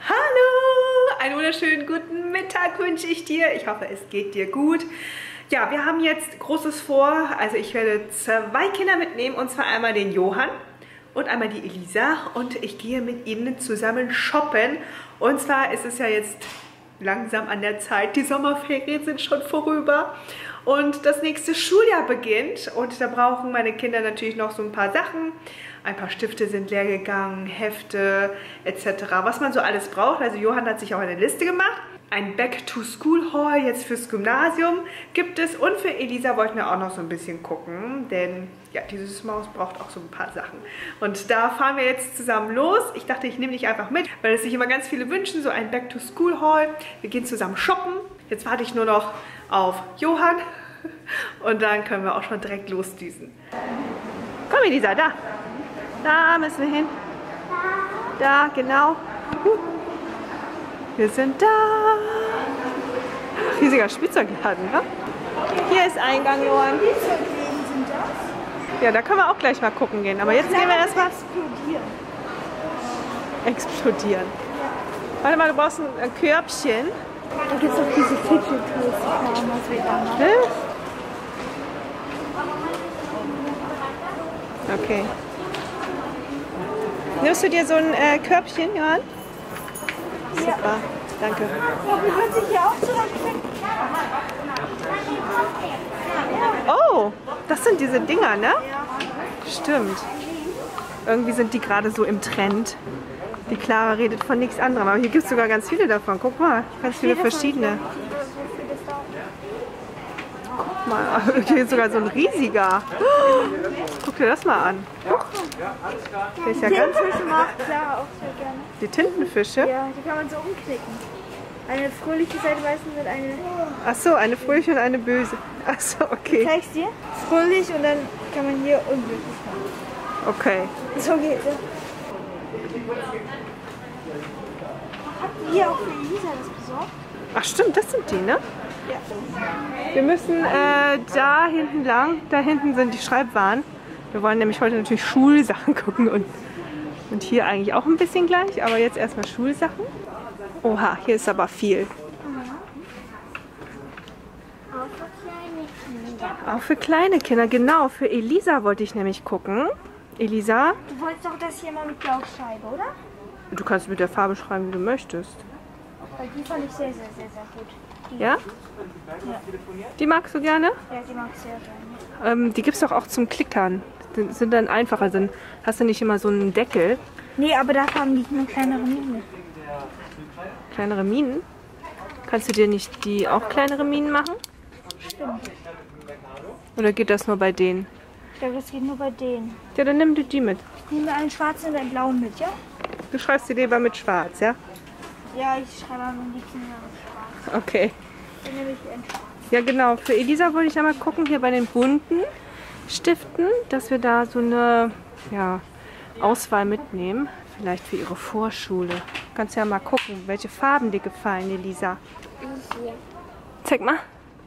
Hallo! Einen wunderschönen guten Mittag wünsche ich dir. Ich hoffe, es geht dir gut. Ja, wir haben jetzt Großes vor. Also ich werde 2 Kinder mitnehmen, und zwar einmal den Johann und einmal die Elisa. Und ich gehe mit ihnen zusammen shoppen. Und zwar ist es ja jetzt langsam an der Zeit. Die Sommerferien sind schon vorüber. Und das nächste Schuljahr beginnt. Und da brauchen meine Kinder natürlich noch so ein paar Sachen. Ein paar Stifte sind leer gegangen, Hefte etc. Was man so alles braucht. Also Johann hat sich auch eine Liste gemacht. Ein Back-to-School-Haul jetzt fürs Gymnasium gibt es. Und für Elisa wollten wir auch noch so ein bisschen gucken. Denn ja, dieses Maus braucht auch so ein paar Sachen. Und da fahren wir jetzt zusammen los. Ich dachte, ich nehme dich einfach mit, weil es sich immer ganz viele wünschen. So ein Back-to-School-Haul. Wir gehen zusammen shoppen. Jetzt warte ich nur noch auf Johann. Und dann können wir auch schon direkt losdüsen. Komm Elisa, da. Da müssen wir hin. Da, genau. Wir sind da. Riesiger Spielzeugladen, ne? Hier ist Eingang, Johann. Ja, da können wir auch gleich mal gucken gehen. Aber jetzt gehen wir erstmal explodieren. Warte mal, du brauchst ein Körbchen. Da gibt es auch diese Fidget Toys. Okay. Nimmst du dir so ein Körbchen, Johann? Super, ja. Danke. Oh, das sind diese Dinger, ne? Stimmt. Irgendwie sind die gerade so im Trend. Die Clara redet von nichts anderem. Aber hier gibt es sogar ganz viele davon. Guck mal, ganz viele verschiedene. Guck mal, hier ist sogar so ein riesiger. Guck dir das mal an. Der ist ja ganz... Tintenfische mag Clara auch sehr gerne. Die Tintenfische? Ja, die kann man so umklicken. Eine fröhliche Seite meistens mit eine... Ach so, eine fröhliche und eine böse. Ach so, okay. Ich zeig's dir. Fröhlich und dann kann man hier unglücklich machen. Okay. So geht es. Habt ihr hier auch für Elisa das besorgt? Ach stimmt, das sind die, ne? Ja. Wir müssen da hinten lang. Da hinten sind die Schreibwaren. Wir wollen nämlich heute natürlich Schulsachen gucken und hier eigentlich auch ein bisschen gleich, aber jetzt erstmal Schulsachen. Oha, hier ist aber viel. Auch für kleine Kinder, genau. Für Elisa wollte ich nämlich gucken. Elisa? Du wolltest doch das hier mal mit Blauschreibe, oder? Du kannst mit der Farbe schreiben, wie du möchtest. Weil die fand ich sehr, sehr, sehr, sehr gut. Die, Ja? Ja. Die magst du gerne? Ja, die mag ich sehr gerne. Die gibt es doch auch zum Klickern. Die sind dann einfacher. Dann hast du nicht immer so einen Deckel. Nee, aber da haben die eine kleinere Mine. Kleinere Minen? Kannst du dir nicht die auch kleinere Minen machen? Stimmt. Oder geht das nur bei denen? Ich glaube, das geht nur bei denen. Ja, dann nimm du die mit. Ich nehme einen schwarzen und einen blauen mit, ja? Du schreibst die lieber mit schwarz, ja? Ja, ich schreibe am liebsten mit schwarz. Okay. Dann nehme ich einen schwarz. Ja, genau. Für Elisa wollte ich einmal gucken, hier bei den bunten Stiften, dass wir da so eine Auswahl mitnehmen. Vielleicht für ihre Vorschule. Kannst ja mal gucken, welche Farben dir gefallen, Elisa. Hier. Zeig mal.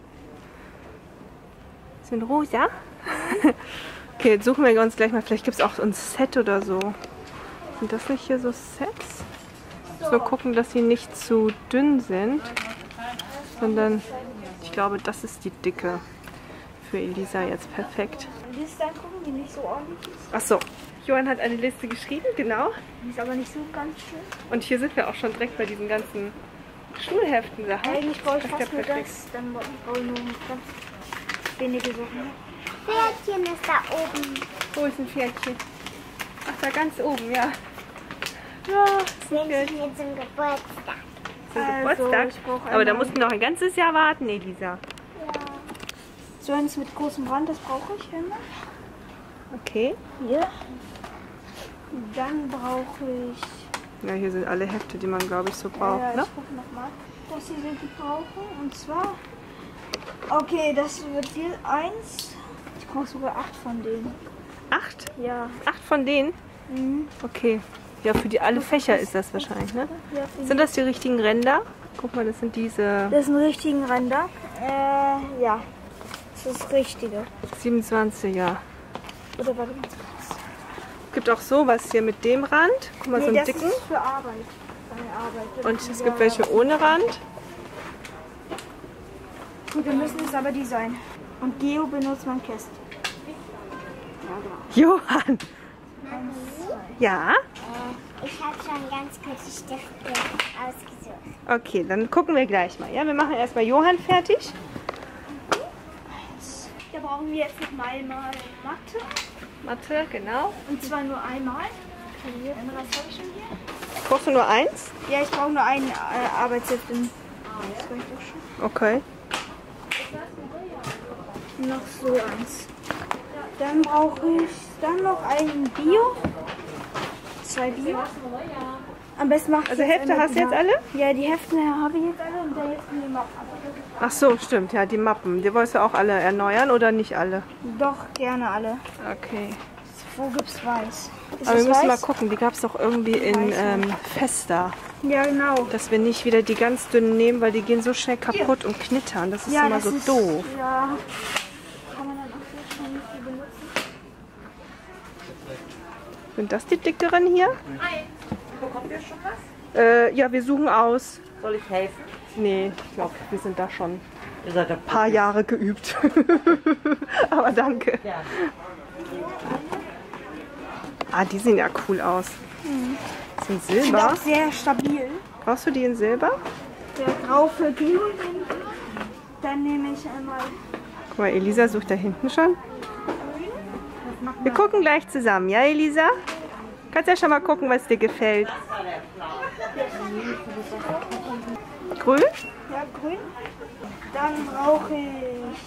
Sind rosa? Okay, jetzt suchen wir uns gleich mal. Vielleicht gibt es auch ein Set oder so. Sind das nicht hier so Sets? So gucken, dass sie nicht zu dünn sind. Sondern, ich glaube, das ist die Dicke. Für Elisa jetzt perfekt. Die Liste angucken, die nicht so ordentlich ist. Achso, Johann hat eine Liste geschrieben, genau. Die ist aber nicht so ganz schön. Und hier sind wir auch schon direkt bei diesen ganzen Schulheften-Sachen. Eigentlich brauche ich Das ist fast ja nur perfekt. das. Dann brauche ich nur ganz wenige Sachen. Pferdchen ist da oben. Wo ist ein Pferdchen? Ach, da ganz oben, ja. Ja, Das wünsche ich mir zum Geburtstag. zum Also, Geburtstag. ich brauche Aber da einmal- mussten wir noch ein ganzes Jahr warten, Elisa. Ja. So eins mit großem Rand, das brauche ich immer. Okay. Hier. Dann brauche ich... Ja, hier sind alle Hefte, die man, glaube ich, so braucht, ja, ne? ich gucke nochmal. Das hier wird ich brauchen. Und zwar... Okay, das wird hier 1. Ich brauche sogar 8 von denen. 8? Ja. 8 von denen? Mhm. Okay. Ja, für die alle Fächer ist das wahrscheinlich, ne? Ja, Sind das die richtigen Ränder? Guck mal, das sind diese das sind richtigen Ränder. Ja. Das ist das Richtige. 27er. Oder warte mal. Gibt auch sowas hier mit dem Rand. Guck mal, so einen das dicken. ist für Arbeit. Arbeit. Und es gibt welche ohne Rand. Gut, dann müssen es aber die sein. Und Geo benutzt man Käst. Johann! Ja? Ich habe schon ganz kurze Stifte ausgesucht. Okay, dann gucken wir gleich mal. Ja, wir machen erstmal Johann fertig. Da brauchen wir jetzt nochmal Mathe. Mathe, genau. Und zwar nur einmal. Den Rest habe ich schon hier. Brauchst du nur eins? Ja, ich brauche nur einen Arbeitsheft. Das reicht doch schon. Okay. Noch so eins. Dann brauche ich dann noch ein Bio. 2 Bio. Am besten mache ich Also jetzt Hefte einmal hast du jetzt alle? Ja, die Hefte habe ich jetzt alle und dann jetzt die Mappen. Ach so, stimmt. Ja, die Mappen. Die wolltest du auch alle erneuern oder nicht alle? Doch, gerne alle. Okay. Wo gibt's weiß? Ist Aber es wir müssen mal weiß? gucken. Die gab es doch irgendwie in Fester. Ja, genau. Dass wir nicht wieder die ganz dünnen nehmen, weil die gehen so schnell kaputt und knittern. Das ist Ja, immer das so ist, doof. Ja. Kann man dann auch so schnell nicht viel benutzen? Sind das die dickeren hier? Hi, bekommt ihr schon was? Ja, wir suchen aus. Soll ich helfen? Nee, ich glaube, wir sind da schon Ihr seid ein paar Jahre geübt. Aber danke. Ja. Ah, die sehen ja cool aus. Das sind Sind Silber. auch sehr stabil. Brauchst du die in Silber? Der grau für Geo. Dann nehme ich einmal. Guck mal, Elisa sucht da hinten schon. Wir gucken gleich zusammen, ja Elisa? Kannst ja schon mal gucken, was dir gefällt. Grün? Ja, grün. Dann brauche ich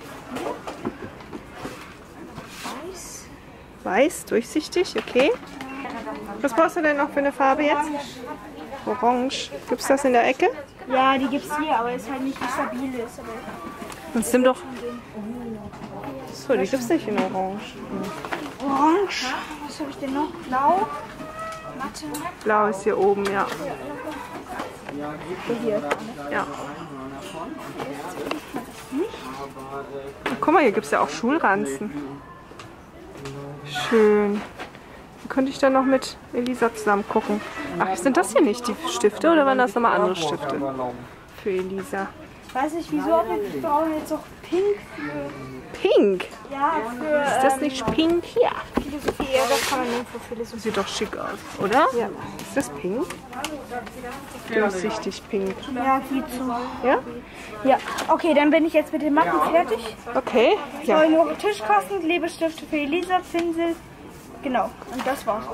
weiß. Weiß, durchsichtig, okay. Was brauchst du denn noch für eine Farbe jetzt? Orange. Gibt's das in der Ecke? Ja, die gibt es hier, aber ist halt nicht wie stabil ist. Aber Sonst nimm doch. So, die gibt's nicht in Orange. Orange. Was habe ich denn noch? Blau. Matte. Blau ist hier oben, ja. Ja. Guck mal, hier gibt es ja auch Schulranzen. Schön. Dann könnte ich dann noch mit Elisa zusammen gucken. Ach, sind das hier nicht die Stifte oder waren das nochmal andere Stifte für Elisa? Ich weiß nicht wieso, aber wir brauchen jetzt auch Pink für. Pink? Ja, für Ist das nicht pink? Ja. Philosophie. Ja, das kann man nehmen für Philosophie. Sieht doch schick aus, oder? Ja. Ist das pink? Durchsichtig pink. Ja, viel zu. Ja? Ja, okay, dann bin ich jetzt mit den Mappen fertig. Okay. Ich Ja. brauche nur Tischkasten, Klebestifte für Elisa, Pinsel. Genau, und das war's.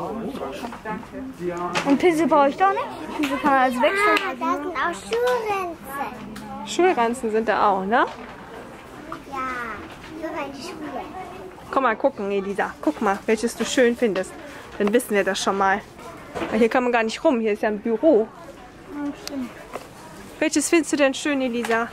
Und Pinsel brauche ich doch nicht. Pinsel kann man also wechseln. Ah, da sind auch Schuhrenze. Schulranzen sind da auch, ne? Ja, sogar in die Schule. Komm mal gucken, Elisa. Guck mal, welches du schön findest. Dann wissen wir das schon mal. Weil hier kann man gar nicht rum. Hier ist ja ein Büro. Ja, stimmt. Welches findest du denn schön, Elisa?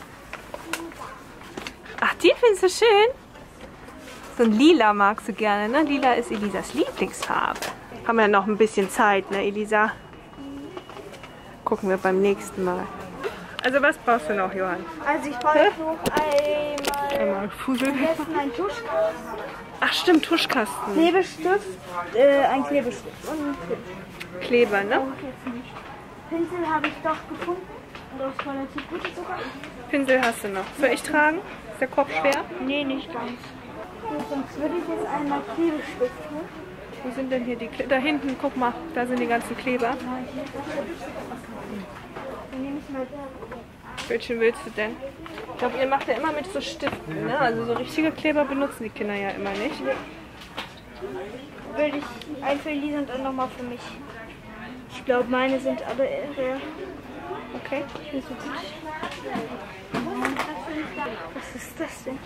Ach, die findest du schön? So ein Lila magst du gerne, ne? Lila ist Elisas Lieblingsfarbe. Haben wir noch ein bisschen Zeit, ne, Elisa? Gucken wir beim nächsten Mal. Also was brauchst du noch, Johann? Also ich brauche noch Einmal Fusel. am besten einen Tuschkasten, Ach stimmt, Tuschkasten. Klebestift, ein Klebestift und einen Pinsel. Kleber, ne? Brauche ich jetzt nicht. Pinsel habe ich doch gefunden und auch relativ gut sogar. Pinsel hast du noch. Soll ich tragen? Ist der Kopf schwer? Nee, nicht ganz. Gut, sonst würde ich jetzt einmal Klebestift holen. Wo sind denn hier die Kleber? Da hinten, guck mal, da sind die ganzen Kleber. Dann nehme ich mal Welchen willst du denn? Ich glaube, ihr macht ja immer mit so Stiften, ne? Also so richtige Kleber benutzen die Kinder ja immer nicht. würde ich einen für Elisa und dann nochmal für mich. Ich glaube, meine sind alle eher. Okay. Nicht so gut. Was ist das denn?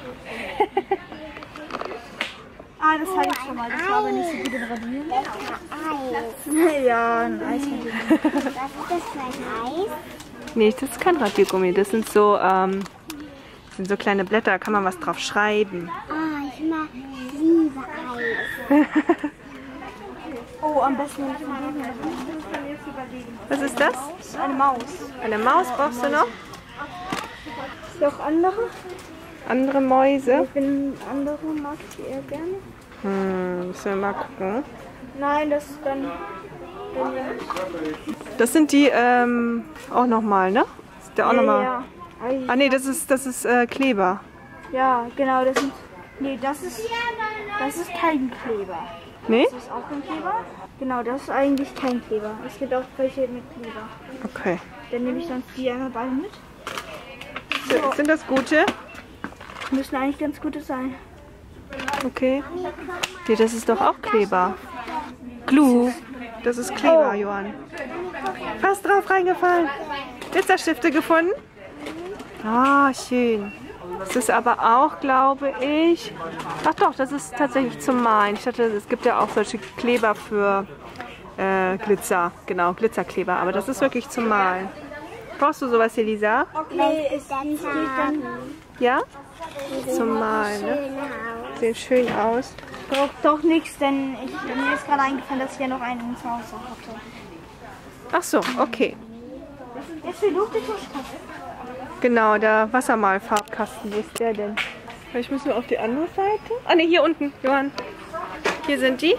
Das hatte ich schon mal. Das war aber nicht so gut im Radieren. Eis. Ja, ein Eis mit dem. Was ist das für ein Eis? Nee, das ist kein Radiergummi. Das sind so kleine Blätter, da kann man was drauf schreiben. Ich liebe Eis. Oh, am besten nicht von dem. Das müssen wir jetzt überlegen. Was ist das? Das ist eine Maus. Eine Maus brauchst du noch? Ist noch andere? Andere Mäuse? Ich bin andere, mag ich eher gerne. Müssen wir mal gucken. Nein, das ist dann. Das sind die auch nochmal, ne? Ist der auch nochmal? Ja. Ah nee, das ist Kleber. Ja, genau, das sind. Nee, das ist kein Kleber. Nee? Das ist auch kein Kleber. Genau, das ist eigentlich kein Kleber. Es gibt auch welche mit Kleber. Okay. Dann nehme ich sonst die einmal beide mit. Sind das gute? Müssen eigentlich ganz gute sein. Okay. Nee, das ist doch auch Kleber. Glue. Das ist Kleber, Johann. Fast drauf reingefallen. Glitzerstifte gefunden? Ah, schön. Das ist aber auch, glaube ich... Ach doch, das ist tatsächlich zum Malen. Ich dachte, es gibt ja auch solche Kleber für Glitzer. Genau, Glitzerkleber. Aber das ist wirklich zum Malen. Brauchst du sowas, Elisa? Okay, es geht dann. Ja? Zum Malen, ne? Sieht schön aus. Braucht doch nichts, denn mir ist gerade eingefallen, dass ich ja noch einen zu Hause hatte. Ach so, okay. Jetzt die Lufttuschkasten. Genau, der Wassermalfarbkasten. Wo ist der denn? Vielleicht müssen wir auf die andere Seite. Ah ne, hier unten, Johann. Hier sind die.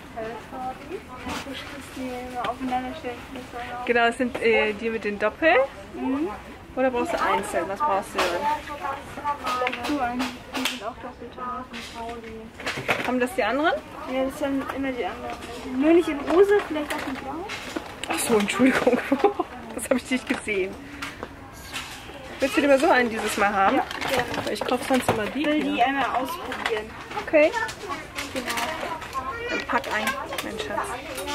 Genau, das sind die mit den Doppeln. Oder brauchst du einzeln? Was brauchst du denn? Die sind auch doppelt. Haben das die anderen? Ja, das sind immer die anderen. Nur nicht in Rose, vielleicht auch in Blau. Ach so, Entschuldigung. Das habe ich nicht gesehen. Willst du lieber so einen dieses Mal haben? Ja, gerne. Ich kaufe sonst immer die. Ich will die hier. einmal ausprobieren. Okay. Genau. Dann pack ein, mein Schatz.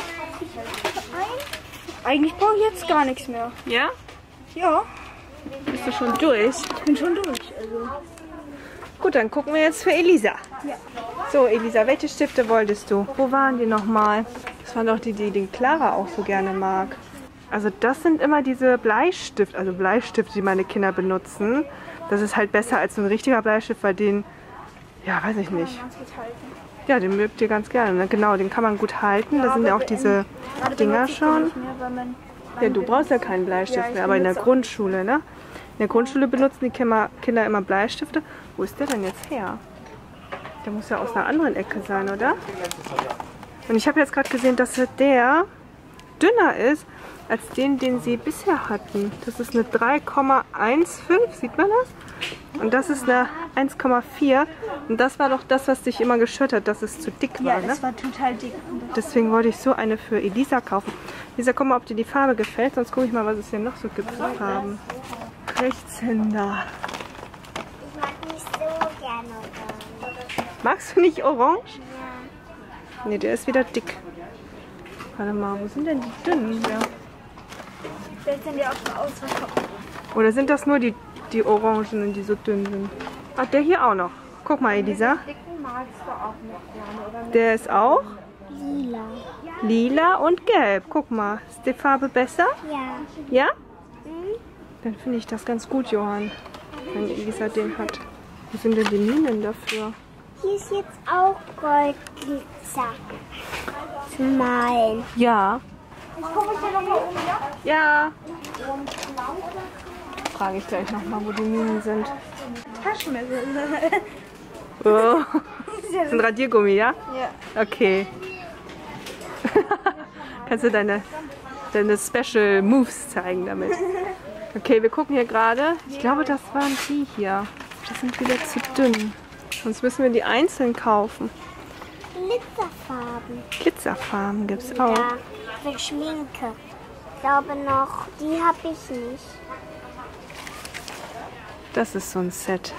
Eigentlich brauche ich jetzt gar nichts mehr. Ja? Ja, Bist du schon durch? ich bin schon durch. Also. Gut, dann gucken wir jetzt für Elisa. Ja. So, Elisa, welche Stifte wolltest du? Wo waren die nochmal? Das waren doch die, die Clara auch so gerne mag. Also das sind immer diese Bleistifte, die meine Kinder benutzen. Das ist halt besser als so ein richtiger Bleistift, weil den, ja, weiß ich nicht. Ja, den mögt ihr ganz gerne. Ne? Genau, den kann man gut halten. Da sind ja auch diese Dinger schon. Ja, du brauchst ja keinen Bleistift mehr, aber in der Grundschule, ne? In der Grundschule benutzen die Kinder immer Bleistifte. Wo ist der denn jetzt her? Der muss ja aus einer anderen Ecke sein, oder? Und ich habe jetzt gerade gesehen, dass der dünner ist als den sie bisher hatten. Das ist eine 3,15, sieht man das? Und das ist eine 1,4. Und das war doch das, was dich immer gestört hat, dass es zu dick war, Ja, ne? das war total dick. Deswegen wollte ich so eine für Elisa kaufen. Elisa, guck mal, ob dir die Farbe gefällt. Sonst gucke ich mal, was es hier noch so gibt für Farben. Rechtshänder. Ich mag nicht so gerne orange. Magst du nicht orange? Ne, der ist wieder dick. Warte mal, wo sind denn die dünnen? Ja. Vielleicht sind die auch schon ausverkauft. Oder sind das nur die Orangen, die so dünn sind? Ach, der hier auch noch. Guck mal, Elisa. Dicken magst du auch nicht gerne, oder? Der ist auch Lila. lila und gelb. Guck mal, ist die Farbe besser? Ja. Ja? Dann finde ich das ganz gut, Johann, wenn Elisa den hat. Wo sind denn die Minen dafür? Hier ist jetzt auch Goldglitzer. Zum Malen. Ja. Ja. Frage ich gleich nochmal, wo die Minen sind. Taschenmesser. Oh. Das ist ein Radiergummi, ja? Ja. Okay. Kannst du deine Special Moves zeigen damit? Okay, wir gucken hier gerade. Ich glaube, das waren die hier. Die sind wieder zu dünn. Sonst müssen wir die einzeln kaufen. Glitzerfarben. Glitzerfarben gibt es auch. Ja, für Schminke. Ich glaube noch, die habe ich nicht. Das ist so ein Set.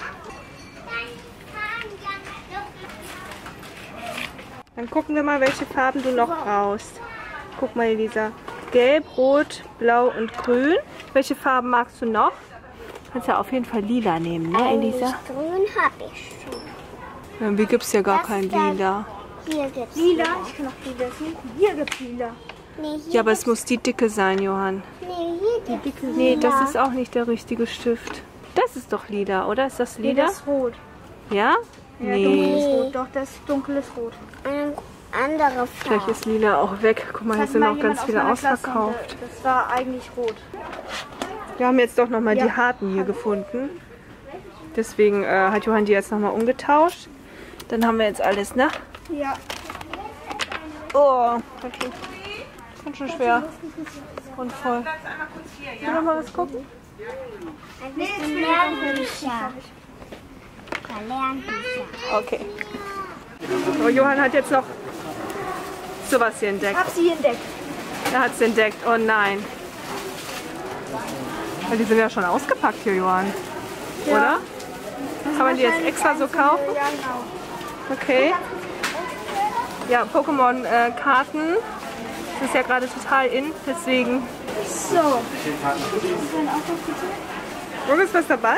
Dann gucken wir mal, welche Farben du noch brauchst. Guck mal, Elisa. Gelb, Rot, Blau und Grün. Welche Farben magst du noch? Du kannst ja auf jeden Fall Lila nehmen, ne, Elisa? Grün habe ich schon. Irgendwie gibt es ja gar Das kein ist dann- Lila. Hier gibt's Lila. Ich kann auch Lila suchen. Hier gibt es Lila. Nee, hier Ja, aber es muss die dicke sein, Johann. nee, hier gibt's Nee, Lila. das ist auch nicht der richtige Stift. Das ist doch Lila, oder? Ist das Nee, Lila? das ist rot. Ja? Ja, Nee. dunkles Rot. Doch, das dunkles Rot. Eine andere Vielleicht Farbe. ist Lila auch weg. Guck mal, hier Das sind hat noch mal ganz jemand viele aus meiner Klasse ausverkauft. und das war eigentlich rot. Wir haben jetzt doch nochmal Ja. die harten hier gefunden. Deswegen hat Johann die jetzt nochmal umgetauscht. Dann haben wir jetzt alles, ne? Ja. Oh, okay. Ganz schön schwer. Und voll. Bleibst einmal kurz hier, ja? Wollen wir mal was gucken? Nee, Lernbücher. Lernbücher. Okay. Oh, Johann hat jetzt noch sowas hier entdeckt. Ich habe sie entdeckt. Er hat es entdeckt. Oh nein. Weil die sind ja schon ausgepackt hier, Johann. Ja. Oder? Kann man die jetzt extra so kaufen? Ja, genau. Okay. Ja, Pokémon-Karten. Das ist ja gerade total in, deswegen. So. Das ist dann auch noch bitte. Wo ist was dabei?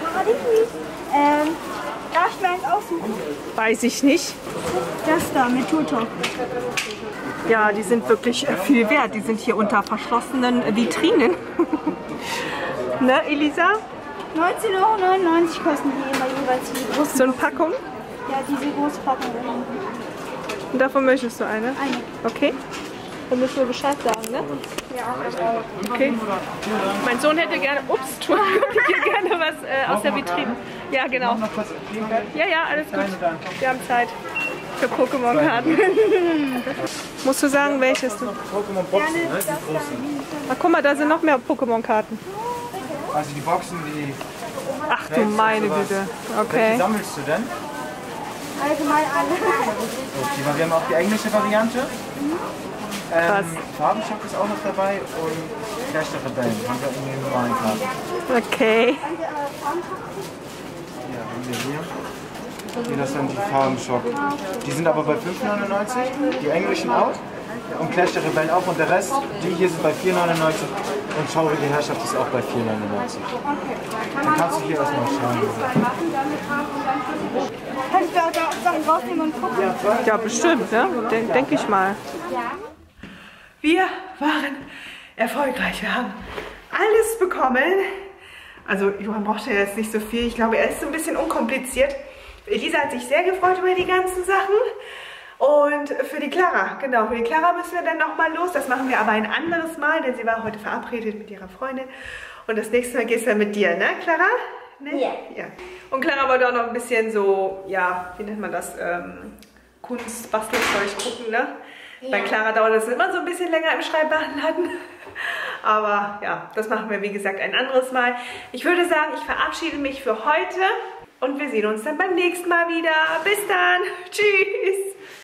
Darf ich mir eins aussuchen? Weiß ich nicht. Das da mit Tutor. Ja, die sind wirklich viel wert. Die sind hier unter verschlossenen Vitrinen. Ne, Elisa? 19,99 € kosten die immer jeweils die große. So eine Packung? Ja, diese große Packung. Und davon möchtest du eine? Eine. Okay. Dann müssen wir Bescheid sagen, ne? Ja, Okay. Mein Sohn hätte gerne, ups, Entschuldigung, hier gerne was aus der Vitrine. Ja, genau. Ja, ja, alles gut. Wir haben Zeit für Pokémon-Karten. Musst du sagen, welches du? Pokémon-Boxen, ne? Die großen. Ach, guck mal, da sind noch mehr Pokémon-Karten. Also die Boxen, die... Ach du meine Güte. Welche Okay. sammelst du denn? allgemein alle. Okay, weil wir haben auch die englische Variante. Krass. Farbenschock ist auch noch dabei und Clash der Rebellen haben wir in den normalen Karten. Okay. Ja, haben wir hier. Hier, das sind die Farbenschock. Die sind aber bei 5,99, die englischen auch. Und Clash der Rebellen auch. Und der Rest, die hier sind bei 4,99 und Schaurige Herrschaft ist auch bei 4,99. Dann kannst du hier erstmal schauen. Kannst du auch Sachen rausnehmen und gucken? Ja, bestimmt, ne? Denke ich mal. Wir waren erfolgreich. Wir haben alles bekommen. Also Johann brauchte ja jetzt nicht so viel. Ich glaube, er ist so ein bisschen unkompliziert. Elisa hat sich sehr gefreut über die ganzen Sachen. Und für die Clara, genau, für die Clara müssen wir dann nochmal los. Das machen wir aber ein anderes Mal, denn sie war heute verabredet mit ihrer Freundin. Und das nächste Mal geht es dann mit dir, ne, Clara? Ne? Ja. Ja. Und Clara wollte auch noch ein bisschen so, ja, wie nennt man das, Kunstbastelzeug gucken, ne? Ja. Bei Clara dauert das immer so ein bisschen länger im Schreibwarenladen. Aber ja, das machen wir wie gesagt ein anderes Mal. Ich würde sagen, ich verabschiede mich für heute und wir sehen uns dann beim nächsten Mal wieder. Bis dann. Tschüss.